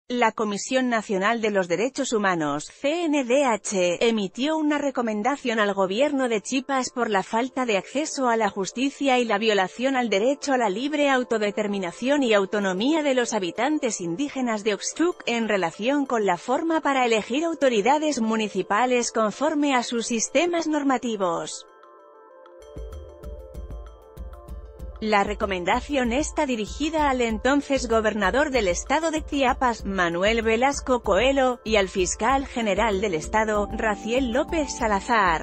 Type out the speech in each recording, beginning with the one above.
La Comisión Nacional de los Derechos Humanos, CNDH, emitió una recomendación al gobierno de Chiapas por la falta de acceso a la justicia y la violación al derecho a la libre autodeterminación y autonomía de los habitantes indígenas de Oxchuc, en relación con la forma para elegir autoridades municipales conforme a sus sistemas normativos. La recomendación está dirigida al entonces gobernador del estado de Chiapas, Manuel Velasco Coelho, y al fiscal general del estado, Raciel López Salazar.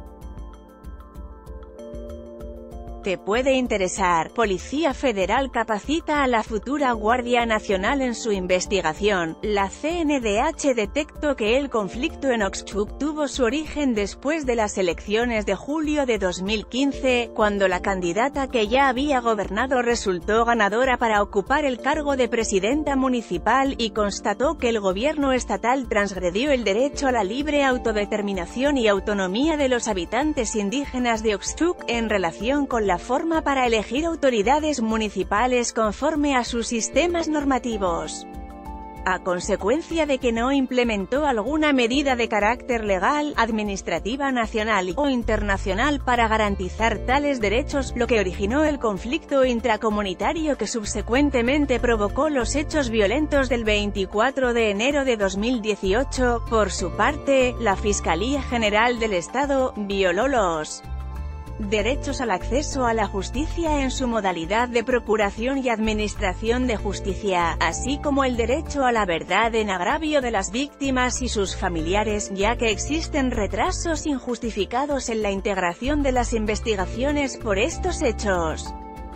Te puede interesar. Policía Federal capacita a la futura Guardia Nacional en su investigación. La CNDH detectó que el conflicto en Oxchuc tuvo su origen después de las elecciones de julio de 2015, cuando la candidata que ya había gobernado resultó ganadora para ocupar el cargo de presidenta municipal, y constató que el gobierno estatal transgredió el derecho a la libre autodeterminación y autonomía de los habitantes indígenas de Oxchuc, en relación con la forma para elegir autoridades municipales conforme a sus sistemas normativos. A consecuencia de que no implementó alguna medida de carácter legal, administrativa nacional o internacional para garantizar tales derechos, lo que originó el conflicto intracomunitario que subsecuentemente provocó los hechos violentos del 24 de enero de 2018. Por su parte, la Fiscalía General del Estado violó los derechos al acceso a la justicia en su modalidad de procuración y administración de justicia, así como el derecho a la verdad en agravio de las víctimas y sus familiares, ya que existen retrasos injustificados en la integración de las investigaciones por estos hechos.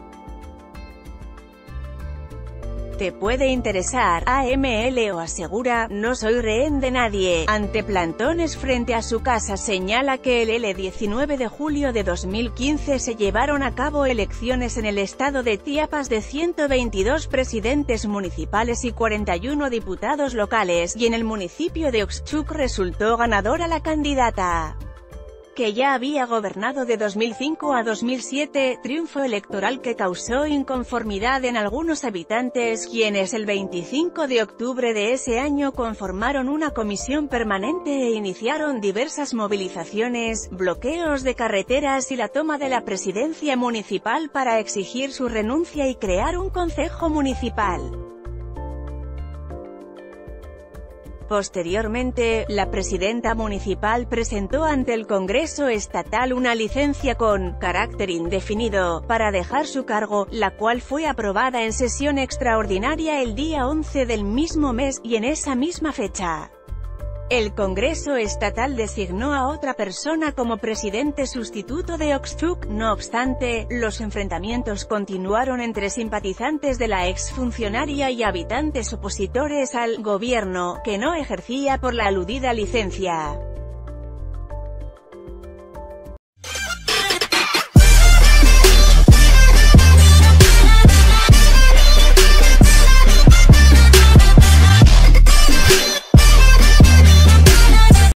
Te puede interesar. AMLO asegura, no soy rehén de nadie, ante plantones frente a su casa. Señala que el 19 de julio de 2015 se llevaron a cabo elecciones en el estado de Chiapas de 122 presidentes municipales y 41 diputados locales, y en el municipio de Oxchuc resultó ganadora la candidata que ya había gobernado de 2005 a 2007, triunfo electoral que causó inconformidad en algunos habitantes, quienes el 25 de octubre de ese año conformaron una comisión permanente e iniciaron diversas movilizaciones, bloqueos de carreteras y la toma de la presidencia municipal para exigir su renuncia y crear un concejo municipal. Posteriormente, la presidenta municipal presentó ante el Congreso Estatal una licencia con carácter indefinido para dejar su cargo, la cual fue aprobada en sesión extraordinaria el día 11 del mismo mes, y en esa misma fecha el Congreso Estatal designó a otra persona como presidente sustituto de Oxchuc. No obstante, los enfrentamientos continuaron entre simpatizantes de la exfuncionaria y habitantes opositores al gobierno, que no ejercía por la aludida licencia.